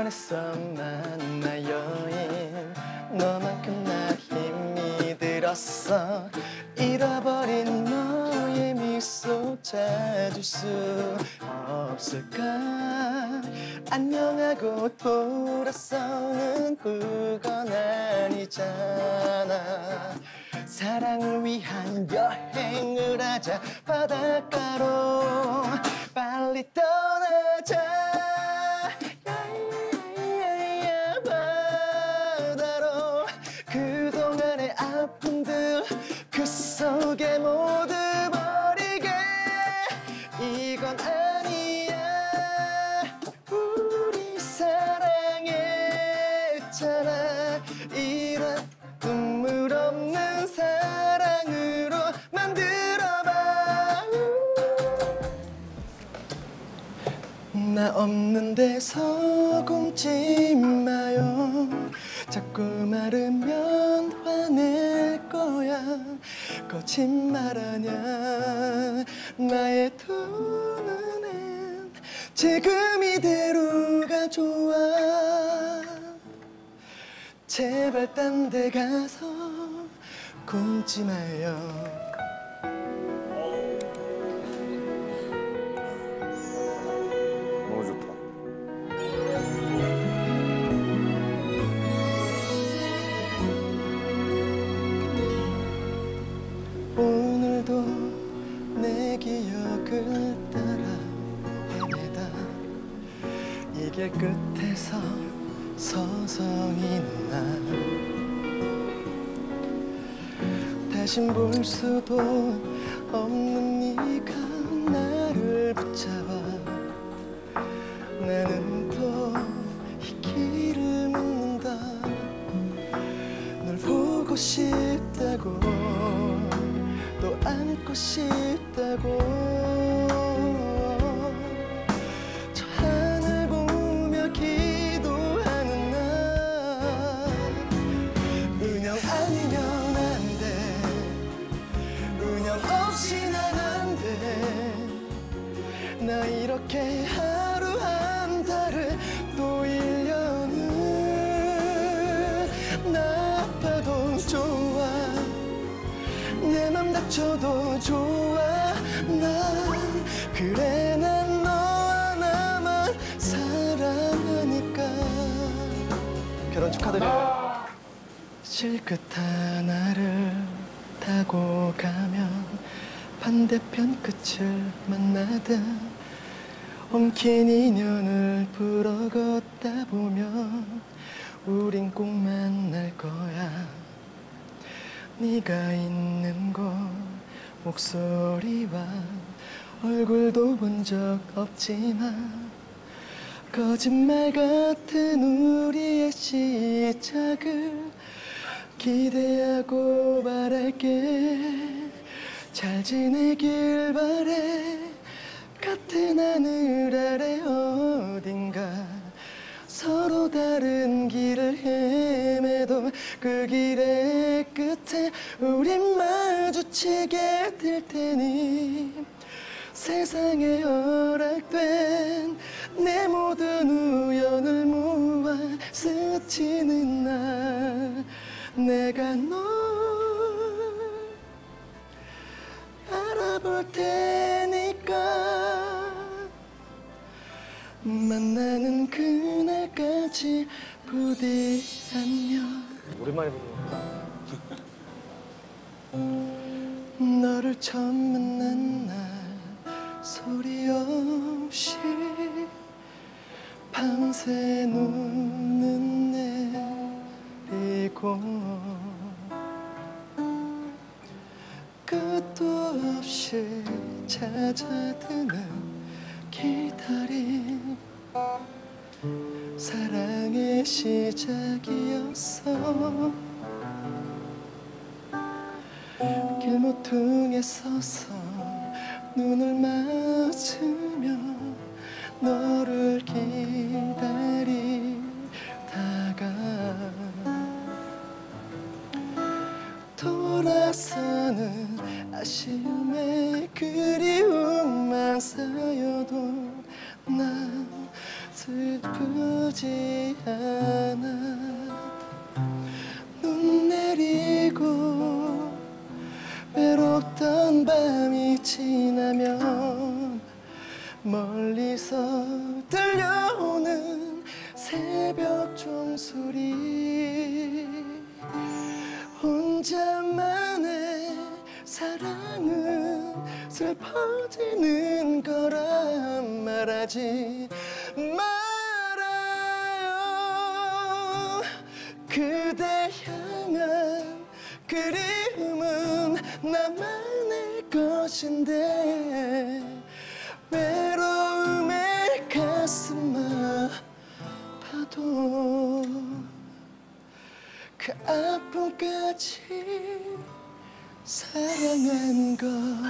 원했어 만나 여인 너만큼 나 힘이 들었어 잃어버린 너의 미소 찾을 수 없을까 안녕하고 돌아서는 그건 아니잖아 사랑을 위한 여행을 하자 바닷가로 빨리 떠나자 야야야야 바다로 그동안의 아픔들 그 속에 모두 버리게 이건 아니야 우리 사랑했잖아 이런 눈물 없는 사랑으로 만들어봐 나 없는 데서 굶지 마요 자꾸 말으면 화낼 거야 거짓말 아냐 나의 두 눈엔 지금 이대로가 좋아 제발 딴 데 가서 굶지 마요 너무 좋다. 오늘도 내 기억을 따라 헤매다 이 길 끝에서 서성이는 날 다신 볼 수도 없는 네가 나를 붙잡아 나는 또 이 길을 묻는다 널 보고 싶다고 또 안고 싶다고 저 하늘 보며 기도하는 날 은영 아니면 안 돼 은영 없이 난 안 돼 나 이렇게 하루 한 달을 또 1년을 나 아파도 좋아 내 맘 다쳐도 좋아 난 그래 난 너 하나만 사랑하니까 결혼 축하드려요 실끝 하나를 타고 가면 반대편 끝을 만나다 엉킨 인연을 불어 걷다 보면 우린 꼭 만날 거야 네가 있는 곳 목소리와 얼굴도 본 적 없지만 거짓말 같은 우리의 시작을 기대하고 바랄게 잘 지내길 바래 같은 하늘 아래 어딘가 서로 다른 길을 헤매도 그 길의 끝에 우린 마주치게 될 테니 세상에 허락된 내 모든 우연을 모아 스치는 날 내가 널 알아볼 테니까 만나는 그날까지 부디 안녕 오랜만에 부르는 너를 처음 만난 날 소리 없이 밤새 눈은 내리고 끝도 없이 찾아드는 기다림 사랑의 시작이었어 길모퉁에 서서 눈을 맞으며 너를 기다리다가 돌아서는 아쉬움에 그리움만 쌓여도 난 슬프지 않아. 눈 내리고 외롭던 밤이 지나면 멀리서 들려오는 새벽 종소리. 혼자만의 사랑은 슬퍼지는 거란 말하지 말아요. 그대 향한 그리움은 나만의 것인데 외로움에 가슴 아파도 그 아픔까지 사랑한 것.